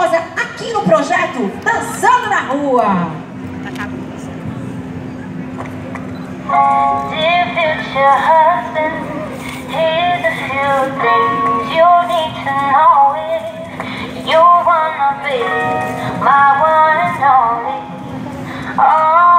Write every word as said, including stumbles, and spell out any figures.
maravilhosa aqui no projeto Dançando na Rua. Dear future husband, here's a few things you need to know if you wanna be my one and only. Oh,